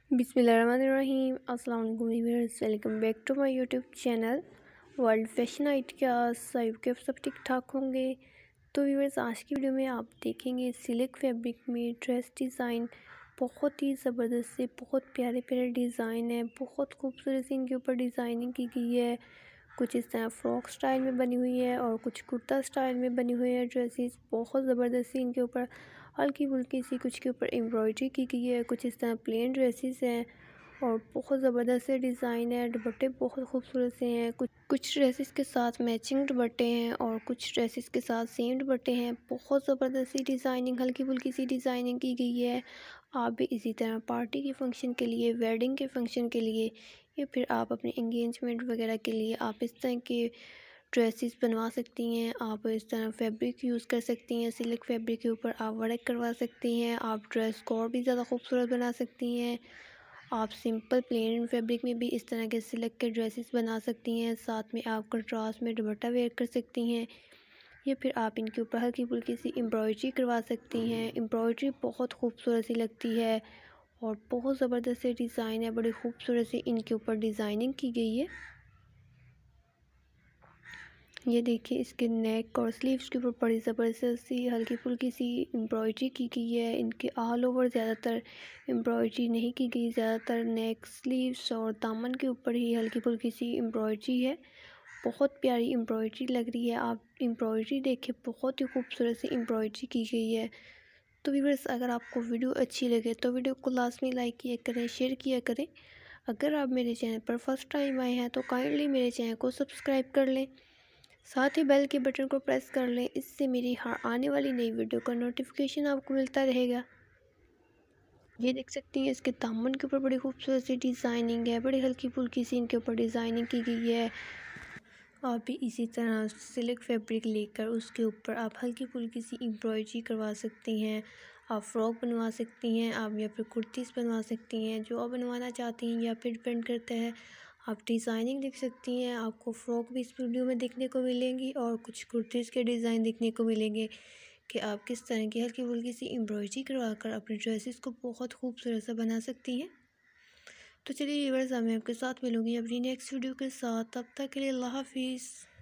बिस्मिल्लाहिर्रहमानिर्रहीम। अस्सलाम वालेकुम viewers, welcome back to my YouTube channel World Fashion Ideas. I hope सब ठीक ठाक होंगे। तो व्यूअर्स, आज की वीडियो में आप देखेंगे सिल्क फैब्रिक में ड्रेस डिज़ाइन। बहुत ही ज़बरदस्त से बहुत प्यारे प्यारे डिज़ाइन है, बहुत खूबसूरत से इनके ऊपर डिज़ाइनिंग की गई है। कुछ इस तरह फ्रॉक स्टाइल में बनी हुई है और कुछ कुर्ता स्टाइल में बनी हुई है ड्रेसेस। बहुत ज़बरदस्त सी इनके ऊपर हल्की फुल्की सी कुछ के ऊपर एम्ब्रॉयडरी की गई है, कुछ इस तरह प्लेन ड्रेसेस हैं और बहुत ज़बरदस्त से डिज़ाइन है। दुपट्टे बहुत खूबसूरत से हैं, कुछ ड्रेसेस के साथ मैचिंग दुपट्टे हैं और कुछ ड्रेसेस के साथ सेम दुपट्टे हैं। बहुत ज़बरदस्त सी डिज़ाइनिंग, हल्की फुल्की सी डिज़ाइनिंग की गई है। आप भी इसी तरह पार्टी के फंक्शन के लिए, वेडिंग के फंक्शन के लिए या फिर आप अपने एंगेजमेंट वगैरह के लिए आप इस तरह के ड्रेसेस बनवा सकती हैं। आप इस तरह फैब्रिक यूज़ कर सकती हैं, सिल्क फैब्रिक के ऊपर आप वर्क करवा सकती हैं। आप ड्रेस को और भी ज़्यादा खूबसूरत बना सकती हैं। आप सिंपल प्लेन फैब्रिक में भी इस तरह के सिल्क के ड्रेसेस बना सकती हैं। साथ में आप कंट्रास्ट में दुपट्टा वेयर कर सकती हैं या फिर आप इनके ऊपर हल्की फुल्की सी एम्ब्रॉयडरी करवा सकती हैं। एम्ब्रॉयडरी बहुत खूबसूरत सी लगती है और बहुत ज़बरदस्त से डिज़ाइन है, बड़ी खूबसूरत सी इनके ऊपर डिज़ाइनिंग की गई है। ये देखिए, इसके नेक और स्लीव्स के ऊपर बड़ी ज़बरदस्त सी हल्की फुल्की सी एम्ब्रॉयडरी की गई है। इनके ऑल ओवर ज़्यादातर एम्ब्रॉयडरी नहीं की गई, ज़्यादातर नेक, स्लीव्स और दामन के ऊपर ही हल्की फुल्की सी एम्ब्रॉयडरी है। बहुत प्यारी एम्ब्रॉयडरी लग रही है। आप एम्ब्रॉयडरी देखें, बहुत ही खूबसूरत सी एम्ब्रॉयडरी की गई है। तो व्यूअर्स, अगर आपको वीडियो अच्छी लगे तो वीडियो को लाजमी लाइक किया करें, शेयर किया करें। अगर आप मेरे चैनल पर फर्स्ट टाइम आए हैं तो काइंडली मेरे चैनल को सब्सक्राइब कर लें, साथ ही बेल के बटन को प्रेस कर लें। इससे मेरी हर आने वाली नई वीडियो का नोटिफिकेशन आपको मिलता रहेगा। ये देख सकती हैं, इसके दामन के ऊपर बड़ी खूबसूरत सी डिज़ाइनिंग है, बड़ी हल्की फुल्की सी इनके ऊपर डिज़ाइनिंग की गई है। आप भी इसी तरह सिल्क फैब्रिक लेकर उसके ऊपर आप हल्की फुल्की सी एम्ब्रॉयडरी करवा सकती हैं। आप फ्रॉक बनवा सकती हैं, आप या फिर कुर्तीज़ बनवा सकती हैं, जो आप बनवाना चाहती हैं या फिर डिपेंड करता है। आप डिज़ाइनिंग लिख सकती हैं। आपको फ़्रॉक भी इस वीडियो में देखने को मिलेंगी और कुछ कुर्तीज़ के डिज़ाइन देखने को मिलेंगे कि आप किस तरह की हल्की फुल्की सी एम्ब्रॉयडरी करवा कर अपने ड्रेसेस को बहुत खूबसूरत सा बना सकती हैं। तो चलिए व्यूअर्स, मैं आपके साथ मिलूँगी अपनी नेक्स्ट वीडियो के साथ। तब तक के लिए अल्लाह हाफिज़।